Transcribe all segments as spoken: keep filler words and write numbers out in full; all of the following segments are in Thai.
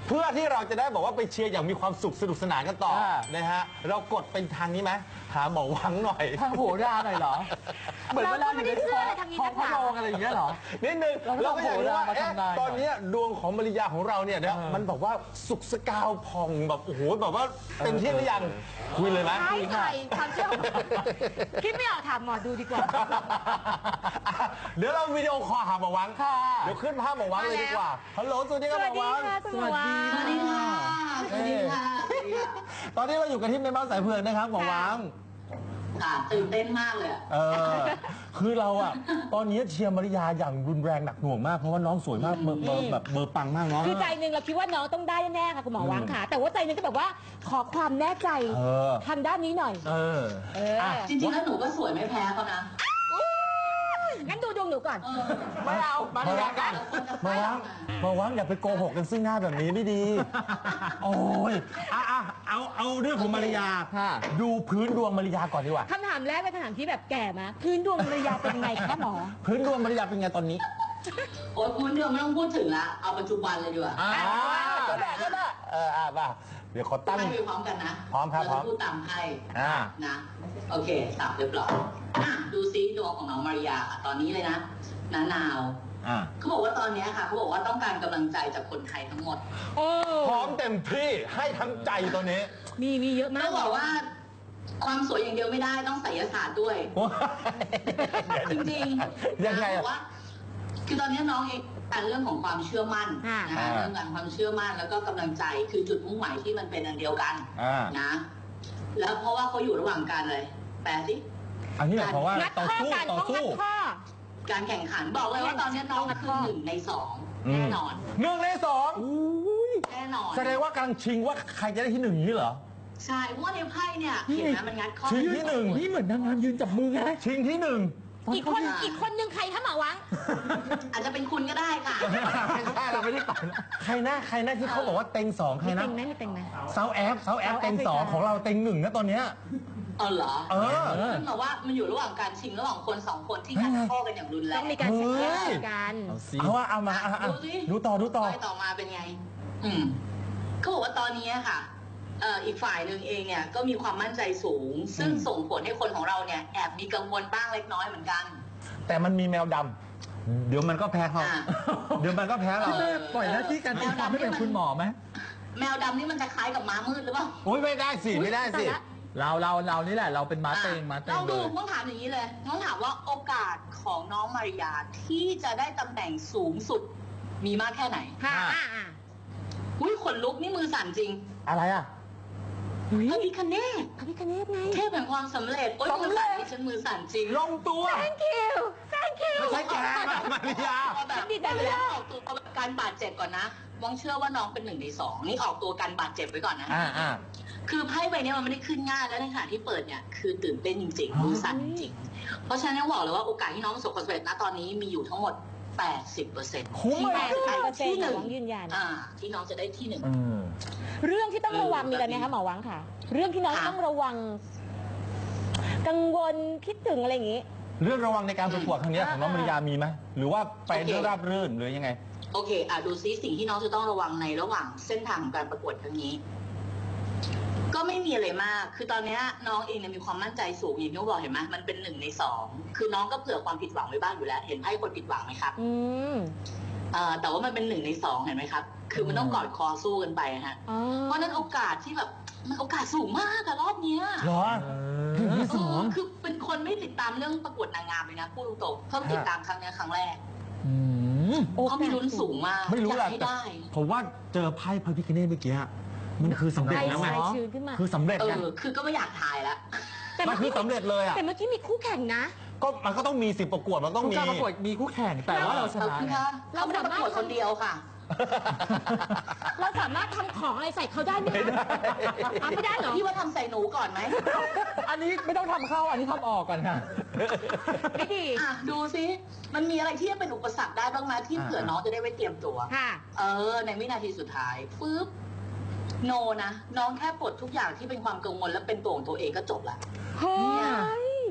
เพื่อที่เราจะได้บอกว่าไปเชียร์อย่างมีความสุขสนุกสนานกันต่อนะฮะเรากดเป็นทางนี้ไหมหาหมอวังหน่อยทางโหราหน่อยเหรอเหมือนเวลาอยู่ในท้องพระโรงอะไรอย่างเงี้ยเหรอนิดนึงเราก็อยากรู้ว่าตอนนี้ดวงของมารยาของเราเนี่ยนะมันแบบว่าสุกสกาวพองแบบโอ้โหแบบว่าเต็มที่หรือยังคุยเลยไหมใช่ใช่ความเชื่อคิดไม่ออกถามหมอดูดีกว่าเดี๋ยวเราวิดีโอคอลหาหมอวังเดี๋ยวขึ้นภาพหมอวังเลยดีกว่าฮัลโหลสวัสดีครับหมอวังสวัสดีสวัสดีค่ะสวัสดีค่ะตอนนี้เราอยู่กันที่ในบ้านสายเผือกนะครับหมอวังค่ะตื่นเต้นมากเลยเออคือเราอะตอนนี้เชียร์มาริยาอย่างรุนแรงหนักหน่วงมากเพราะว่าน้องสวยมากเบอร์เบอร์แบบเบอร์ปังมากเนาะคือใจหนึ่งเราคิดว่าน้องต้องได้แน่ๆค่ะคุณหมอวังค่ะแต่ว่าใจหนึ่งก็แบบว่าขอความแน่ใจทางด้านนี้หน่อยเออจริงๆแล้วหนูก็สวยไม่แพ้เขานะงั้นดูดวงหนูก่อนไม่เอามามาวังกันมาวังมาวังอย่าไปโกหกกันซึ่งหน้าแบบนี้ไม่ดีโอ้ยอ่ะอ่ะเอาเอาเรื่องของมาริยาดูพื้นดวงมาริยาก่อนดีกว่าคำถามแรกเป็นคำถามที่แบบแก่มาพื้นดวงมาริยาเป็นไงคะหมอพื้นดวงมาริยาเป็นไงตอนนี้โอ้ยพื้นดวงไม่ต้องพูดถึงละเอาปัจจุบันเลยดีกว่าก็ได้ก็ได้เอออ่ะป่ะเดี๋ยวขอตั้งให้พร้อมกันนะพร้อมครับพร้อมพูดตามไพ่นะโอเคสับเรียบร้อยดูซิดวงของน้องมาริยาค่ะตอนนี้เลยนะน้านาวเขาบอกว่าตอนนี้ค่ะเขาบอกว่าต้องการกำลังใจจากคนไทยทั้งหมดพร้อมเต็มที่ให้ทั้งใจตัวนี้มีมีเยอะมากต้องบอกว่าความสวยอย่างเดียวไม่ได้ต้องไสยศาสตร์ด้วยจริงๆยังไงว่าคือตอนนี้น้องเองแต่เรื่องของความเชื่อมั่นนะคะเรื่องการความเชื่อมั่นแล้วก็กำลังใจคือจุดมุ่งหมายที่มันเป็นอันเดียวกันนะแล้วเพราะว่าเขาอยู่ระหว่างการเลยแปลสิอันนี้เพราะว่าต่อสู้ต่อสู้การแข่งขันบอกเลยว่าตอนนี้น้องคือหนึ่งในสองแน่นอนหนึ่งในสองแน่นอนแสดงว่ากำลังชิงว่าใครจะได้ที่หนึ่งนี่เหรอใช่เพราะว่าในไพ่เนี่ยเห็นไหมมันงัดข้อชิงที่หนึ่งนี่เหมือนนางงามยืนจับมือไงชิงที่หนึ่งอีกคนอีกคนหนึ่งใครถ้าหมอวังอาจจะเป็นคุณก็ได้ค่ะไม่ใช่เราไม่ได้ตัดใครหน้าใครหน้าที่เขาบอกว่าเต็งสองใครนะเต็งไหมเต็งไหมเซาแอฟเซาแอฟเต็งสองของเราเต็งหนึ่งนะตอนเนี้ยเออเหรอเออซึ่งเราว่ามันอยู่ระหว่างการชิงระหว่างคนสองคนที่งัดข้อกันอย่างรุนแรงต้องมีการแข่งขันกันเอาว่าเอามาดูต่อดูต่อต่อมาเป็นไงอืมเขาบอกว่าตอนนี้ค่ะอีกฝ่ายหนึ่งเองเนี่ยก็มีความมั่นใจสูงซึ่งส่งผลให้คนของเราเนี่ยแอบมีกังวลบ้างเล็กน้อยเหมือนกันแต่มันมีแมวดำเดี๋ยวมันก็แพ้เขาเดี๋ยวมันก็แพ้เราปล่อยหน้าที่การตีความไม่เป็นคุณหมอไหมแมวดำนี่มันจะคล้ายกับม้ามืดหรือเปล่าโอ้ยไม่ได้สิไม่ได้สิเราเราเรานี่แหละเราเป็นม้าเต็งม้าเต็งเราดูต้องถามอย่างนี้เลยต้องถามว่าโอกาสของน้องมาริยาที่จะได้ตำแหน่งสูงสุดมีมากแค่ไหนค่ะอุ้ยขนลุกนี่มือสั่นจริงอะไรอ่ะพระพิคเนศพระพิคเนศไงเทพแห่งความสำเร็จโอ้ยมือสั่นที่ฉันมือสั่นจริงลงตัว thank you thank you ไม่ใช่แกมาริยาแบบดีใจแล้วออกตัวการบาดเจ็บก่อนนะมองเชื่อว่าน้องเป็นหนึ่งในสองนี่ออกตัวการบาดเจ็บไว้ก่อนนะอ่าคือไพ่ใบนี้มันไม่ได้ขึ้นง่ายแล้วในขณะที่เปิดเนี่ยคือตื่นเต้นจริงๆมือสั่นจริงเพราะฉะนั้นบอกเลยว่าโอกาสที่น้องประสบความสำเร็จณตอนนี้มีอยู่ทั้งหมดแปดสิบเปอร์เซ็นต์ที่แปดสิบเปอร์เซ็นต์ของยืนยันที่น้องจะได้ที่หนึ่งเรื่องที่ต้องระวังมีอะไรไหมคะหมอวังค่ะเรื่องที่น้องต้องระวังกังวลคิดถึงอะไรอย่างนี้เรื่องระวังในการประกวดครั้งนี้ของน้องมาริยามีไหมหรือว่าไปด้วยราบรื่นหรือยังไงโอเคอ่ะดูซิสิ่งที่น้องจะต้องระวังในระหว่างเส้นทางของการประกวดครั้งนี้ก็ไม่มีอะไรมากคือตอนนี้น้องเองเนี่ยมีความมั่นใจสูงอย่างที่บอกเห็นไหมมันเป็นหนึ่งในสองคือน้องก็เผื่อความผิดหวังไว้บ้างอยู่แล้วเห็นไพ่คนผิดหวังไหมครับอืมเอ่อแต่ว่ามันเป็นหนึ่งในสองเห็นไหมครับคือมันต้องกอดคอสู้กันไปฮะเพราะนั้นโอกาสที่แบบมันโอกาสสูงมากอะรอบเนี้ยเหรอถึงที่สองคือเป็นคนไม่ติดตามเรื่องประกวดนางงามเลยนะพูดตรงๆเพิ่งติดตามครั้งนี้ครั้งแรกเขามีลุ้นสูงมากไม่รู้แหละแต่ผมว่าเจอไพ่พระพิฆเนศเมื่อกี้มันคือสำเร็จแล้วไงคือสำเร็จกันคือก็ไม่อยากถ่ายแล้วมันคือสำเร็จเลยอะแต่เมื่อกี้มีคู่แข่งนะก็มันก็ต้องมีสิบประกวดมันต้องมีการประกวดมีคู่แข่งแต่ว่าเราชนะเราไม่ได้ประกวดคนเดียวค่ะเราสามารถทำของอะไรใส่เขาได้ไหมไม่ได้เหรอพี่ว่าทำใส่หนูก่อนไหมอันนี้ไม่ต้องทำเข้าอันนี้ทำออกก่อนค่ะไม่ดีอ่ะดูซิมันมีอะไรที่จะเป็นอุปสรรคได้บ้างไหมที่เผื่อน้องจะได้ไว้เตรียมตัวค่ะเออในวินาทีสุดท้ายปึ๊บโนนะน้องแค่ปลดทุกอย่างที่เป็นความกังวลและเป็นตัวของตัวเองก็จบละเฮ้ย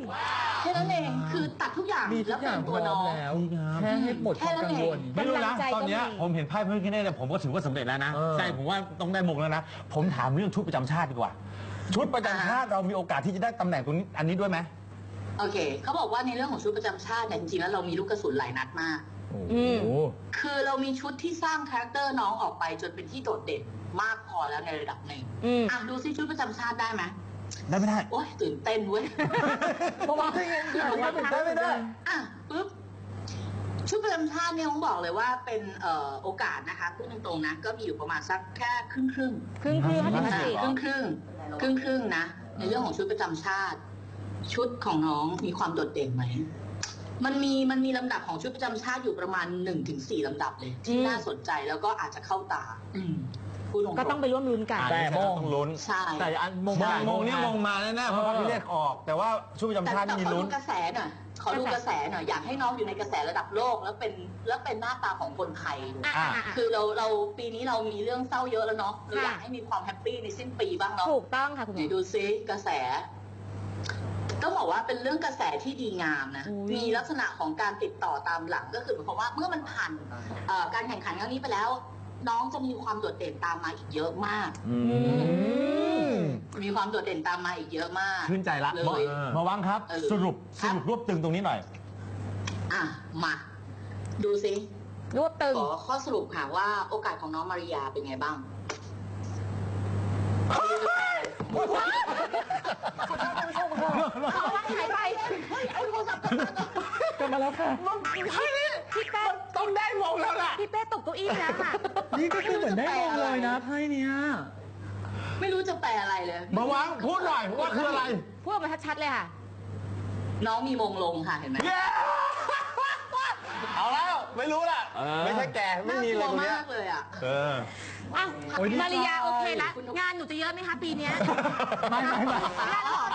แค่นั้นเองคือตัดทุกอย่างมีทุแล้วกอเป็ย่างนพตัวร้อน้มองแล้วดีงามแค่ให้หมดความกังวลไม่รู้นะกำลังใจตอนเนี้ยก็มีผมเห็นไพ่พระพิฆเนศเนี่ยผมก็ถือว่าสำเร็จแล้วนะเออใจผมว่าต้องได้มงแล้วนะ ผมถามเรื่องชุดประจำชาติดีกว่า ชุดประจำชาติเรามีโอกาสที่จะได้ตำแหน่งตรงนี้อันนี้ด้วยไหมโอเคเขาบอกว่าในเรื่องของชุดประจำชาติเนี่ยจริงๆแล้วเรามีลูกกระสุนหลายนัดมากโอ้อืโหมคือเรามีชุดที่สร้างคาแรคเตอร์น้องออกไปจนเป็นที่โดดเด่นมากพอแล้วในระดับหนึ่งอืมอ่ะดูซิชุดประจำชาติได้ไหมได้ไม่ได้โอ๊ยตื่นเต้นเว้ยเพราะว่าได้ไงได้ไม่ได้อ่ะปุ๊บชุดประจำชาติเนี่ยผมบอกเลยว่าเป็นเอ่อโอกาสนะคะพูดตรงๆนะ ก็มีอยู่ประมาณสักแค่ครึ่งครึ่งครึ่งครึ่งห้าห้าสิสิบบห้าห้าสิสิครึ่งครึ่งครึ่งครึ่งนะ ในเรื่องของชุดประจำชาติ ชุดของน้องมีความโดดเด่นไหมมันมีมันมีลำดับของชุดประจำชาติอยู่ประมาณหนึ่งถึงสี่ลำดับเลย ที่น่าสนใจแล้วก็อาจจะเข้าตา อืมพูดตรงๆก็ต้องไปร่วมลุ้นกันแต่มงต้องลุ้นใช่แต่อันมงมงมงเนี่ยมงมาแน่ๆเพราะพระพิฆเนศออก แต่ว่าชุดประจำแต่ชาติแต่นี่มีขอลุ้ดูนกระแสหน่อยขอดูกระแสหน่อยอยากให้น้องอยู่ในกระแสระดับโลก แล้วเป็นแล้วเป็นหน้าตาของคนไทยอ่ะอ่ะอ่ะคือเราเราปีนี้เรามีเรื่องเศร้าเยอะแล้วเนาะเราค่ะอยากให้มีความแฮปปี้ในสิ้นปีบ้างเนาะถูกต้องค่ะคุณหไหมนอดูซิกระแส ต้องบอกว่าเป็นเรื่องกระแสที่ดีงามนะอุ๊ยมีลักษณะของการติดต่อตามหลังก็คือหมายความว่าเมื่อมันผ่านเอ่อการแข่งขันครั้งนี้ไปแล้ว น้องจะมีความโดดเด่นตามมาอีกเยอะมากอืมมีความโดดเด่นตามมาอีกเยอะมากชื่นใจละเลยมาวังครับเออสรุปคสรับรุปรวบตึงตรงนี้หน่อยอ่ะมา ดูซิรวบตึงขอข้อสรุปค่ะว่าโอกาสของน้องมาริยาเป็นไงบ้างเอาว่าหายไปเอาโทรศัพท์กลับมาก่อนกลับมาแล้วค่ะพี่เป้ต้องได้มงแล้วล่ะพี่เป้ตกเก้าอี้ไปแล้วค่ะนี่ก็คือเหมือนได้มงเลยนะไพ่เนี้ยไม่รู้จะแปลอะไรเลยมาวังพูดหน่อยว่าคืออะไรพูดออกมาชัดๆเลยค่ะน้องมีมงลงค่ะเห็นไหมเย้เอาแล้ว ไม่รู้ล่ะเออไม่ใช่แก ไม่มีเลยน่ากตรงลัวเนี้ยมากเลยอ่ะเอออ้าวโอ้ยดีใจมาริยาโอเคละ งานหนูจะเยอะไหมคะปีเนี้ยไม่ไม่ไม่งานละคร